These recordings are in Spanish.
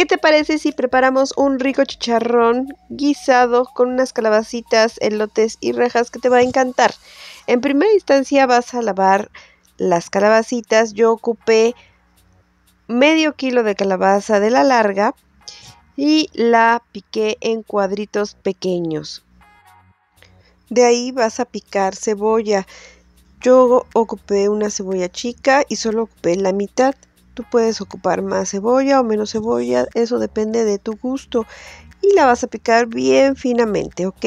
¿Qué te parece si preparamos un rico chicharrón guisado con unas calabacitas, elotes y rajas que te va a encantar? En primera instancia vas a lavar las calabacitas. Yo ocupé medio kilo de calabaza de la larga y la piqué en cuadritos pequeños. De ahí vas a picar cebolla. Yo ocupé una cebolla chica y solo ocupé la mitad. Tú puedes ocupar más cebolla o menos cebolla, eso depende de tu gusto. Y la vas a picar bien finamente, ¿ok?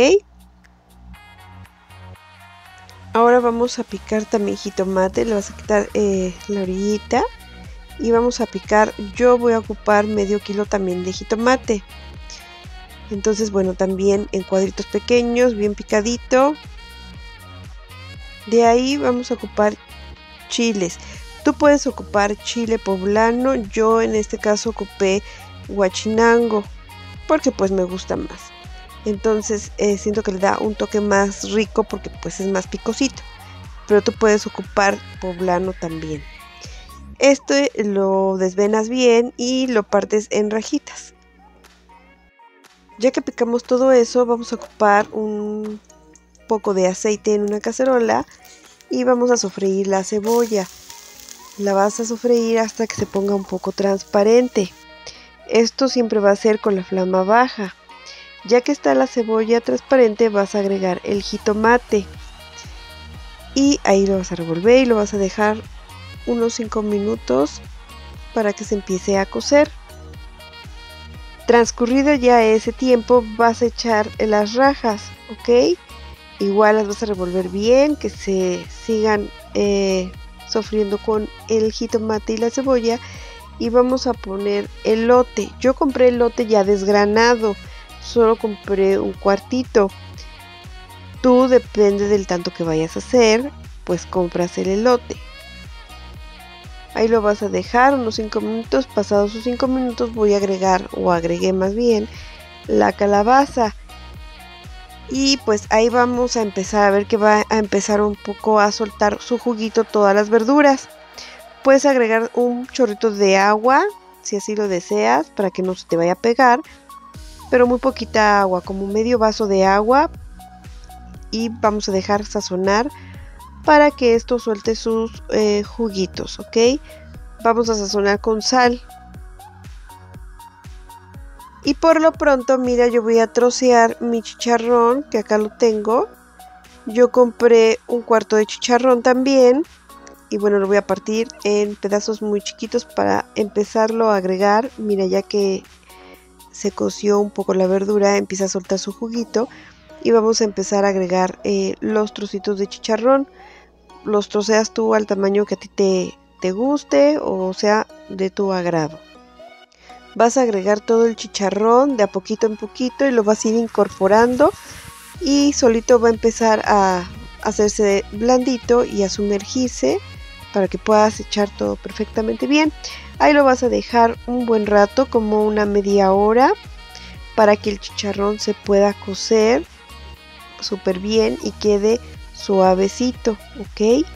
Ahora vamos a picar también jitomate, le vas a quitar la orillita. Y vamos a picar, yo voy a ocupar medio kilo también de jitomate. Entonces, bueno, también en cuadritos pequeños, bien picadito. De ahí vamos a ocupar chiles. Tú puedes ocupar chile poblano, yo en este caso ocupé huachinango, porque pues me gusta más. Entonces siento que le da un toque más rico porque pues es más picosito. Pero tú puedes ocupar poblano también. Esto lo desvenas bien y lo partes en rajitas. Ya que picamos todo eso, vamos a ocupar un poco de aceite en una cacerola y vamos a sofreír la cebolla. La vas a sofreír hasta que se ponga un poco transparente. Esto siempre va a ser con la flama baja. Ya que está la cebolla transparente, vas a agregar el jitomate. Y ahí lo vas a revolver y lo vas a dejar unos 5 minutos para que se empiece a cocer. Transcurrido ya ese tiempo, vas a echar las rajas, ¿ok? Igual las vas a revolver bien, que se sigan sofriendo con el jitomate y la cebolla. Y vamos a poner elote. Yo compré elote ya desgranado, solo compré un cuartito. Tú, depende del tanto que vayas a hacer, pues compras el elote. Ahí lo vas a dejar unos 5 minutos. Pasados sus 5 minutos voy a agregar, o agregué más bien, la calabaza. Y pues ahí vamos a empezar a ver que va a empezar un poco a soltar su juguito todas las verduras. Puedes agregar un chorrito de agua, si así lo deseas, para que no se te vaya a pegar. Pero muy poquita agua, como medio vaso de agua. Y vamos a dejar sazonar para que esto suelte sus juguitos, ¿ok? Vamos a sazonar con sal. Y por lo pronto, mira, yo voy a trocear mi chicharrón, que acá lo tengo. Yo compré un cuarto de chicharrón también. Y bueno, lo voy a partir en pedazos muy chiquitos para empezarlo a agregar. Mira, ya que se coció un poco la verdura, empieza a soltar su juguito. Y vamos a empezar a agregar los trocitos de chicharrón. Los troceas tú al tamaño que a ti te guste, o sea, de tu agrado. Vas a agregar todo el chicharrón de a poquito en poquito y lo vas a ir incorporando. Y solito va a empezar a hacerse blandito y a sumergirse para que puedas echar todo perfectamente bien. Ahí lo vas a dejar un buen rato, como una media hora, para que el chicharrón se pueda cocer súper bien y quede suavecito, ¿ok?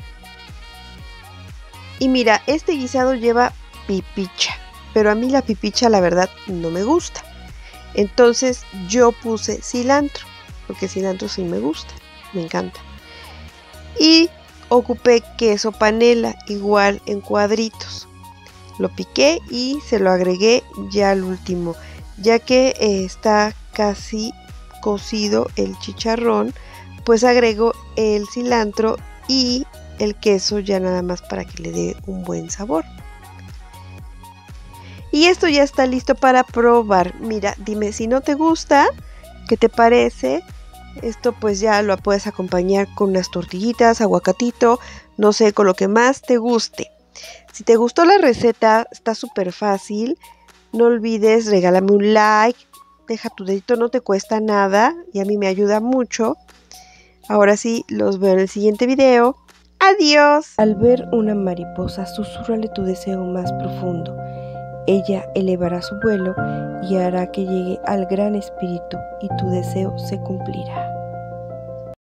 Y mira, este guisado lleva pipicha, pero a mí la pipicha la verdad no me gusta. Entonces yo puse cilantro, porque cilantro sí me gusta, me encanta. Y ocupé queso panela, igual en cuadritos. Lo piqué y se lo agregué ya al último, ya que está casi cocido el chicharrón. Pues agrego el cilantro y el queso ya nada más para que le dé un buen sabor. Y esto ya está listo para probar. Mira, dime si no te gusta, ¿qué te parece? Esto pues ya lo puedes acompañar con unas tortillitas, aguacatito, no sé, con lo que más te guste. Si te gustó la receta, está súper fácil. No olvides, regálame un like, deja tu dedito, no te cuesta nada y a mí me ayuda mucho. Ahora sí, los veo en el siguiente video. ¡Adiós! Al ver una mariposa, susúrrale tu deseo más profundo. Ella elevará su vuelo y hará que llegue al gran espíritu y tu deseo se cumplirá.